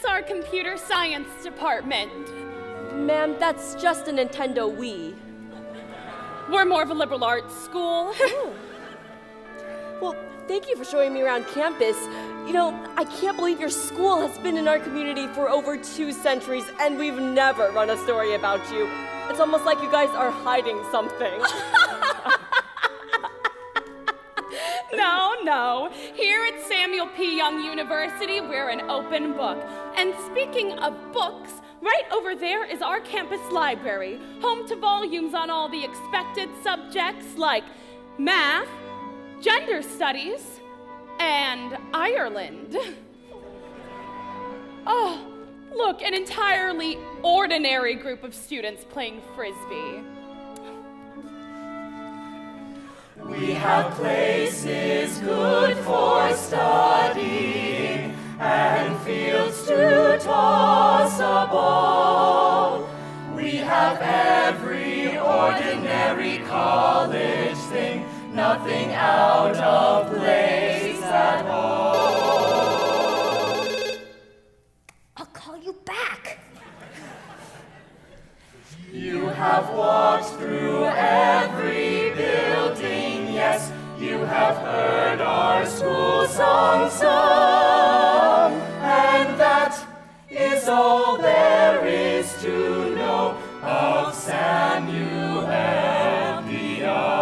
That's our computer science department. Ma'am, that's just a Nintendo Wii. We're more of a liberal arts school. Well, thank you for showing me around campus. You know, I can't believe your school has been in our community for over 2 centuries, and we've never run a story about you. It's almost like you guys are hiding something. No. Here at Samuel P. Young University, we're an open book. And speaking of books, right over there is our campus library, home to volumes on all the expected subjects like math, gender studies, and Ireland. Oh, look, an entirely ordinary group of students playing Frisbee. We have places good for studying and fields to toss a ball. We have every ordinary college thing, nothing out of place at all. I'll call you back. You have walked through every building, yes, you have heard our school song sung, and that is all there is to know of Samuel the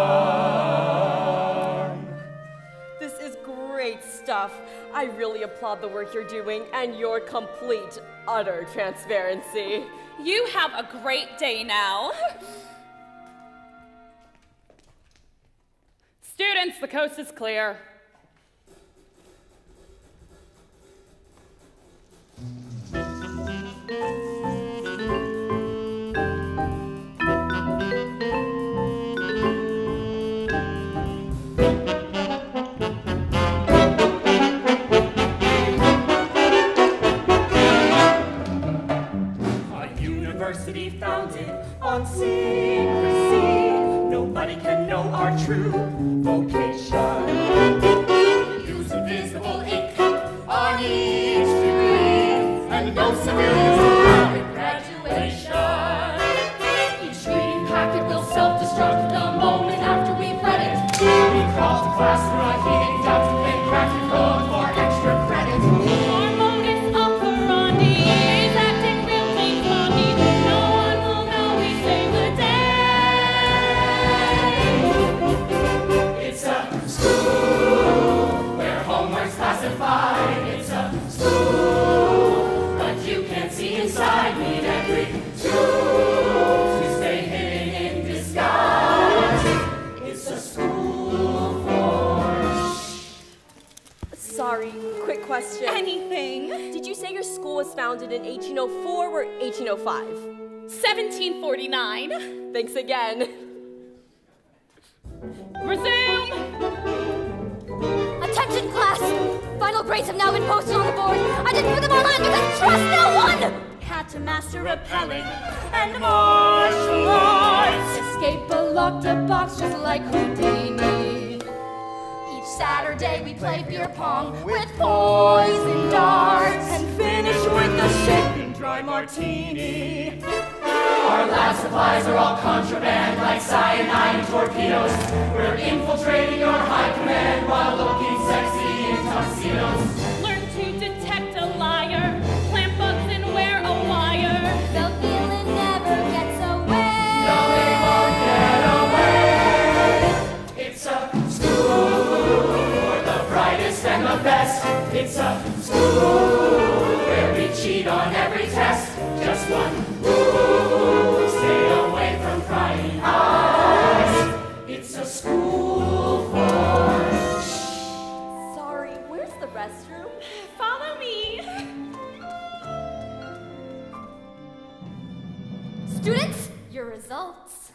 Young. This is great stuff. I really applaud the work you're doing and your complete, utter transparency. You have a great day now. Students, the coast is clear. University founded on secrecy. Nobody can know our true vocation. Use invisible ink on each degree, and no civilians allowed at graduation. Each reading packet will self-destruct the moment after we've read it. We crawl to class through a heating duct and crack the code for extra credit. Our modus operandi is acting really funny. No one will know we saved the day. It's a school where homework's classified. It's a school, but you can't see inside. Need every tool to stay hidden in disguise. It's a school for... Sorry, quick question. Anything. Did you say your school was founded in 1804 or 1805? 1749. Thanks again. Resume. Attention, class! Final grades have now been posted on the board. I didn't put them online because trust no one! Had to master rappelling and martial arts. Escape a locked-up box just like Houdini. Each Saturday we play beer pong with poison darts And finish with a shaken dry martini. Our lab supplies are all contraband, like cyanide and torpedoes. We're infiltrating your high command while looking sexy in tuxedos. Learn to detect a liar. Plant bugs and wear a wire. The villain never gets away. No, they won't get away. It's a school for the brightest and the best. It's a school where we cheat on every test. Just one rule, stay away from prying eyes. It's a school for... Sorry, where's the restroom? Follow me. Students, your results.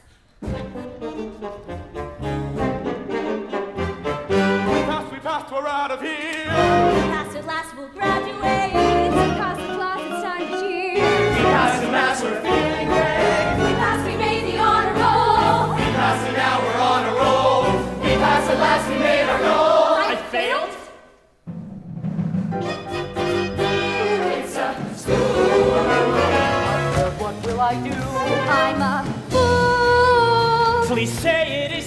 We passed, we're out of here. Passed at last, we'll graduate. Across the class, it's time to cheer. We passed the mass, we're feeling great. We passed, we made the honor roll. We passed and now we're on a roll. We passed at last, we made our goal. I failed? It's a I do. I'm a fool. Please say it